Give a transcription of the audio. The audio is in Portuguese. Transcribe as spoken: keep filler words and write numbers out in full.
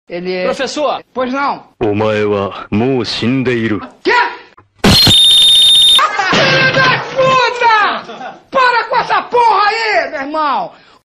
Ele é... Professor! Pois não. お前はもう死んでいる。 Quê? Filho da puta! Para com essa porra aí, meu irmão!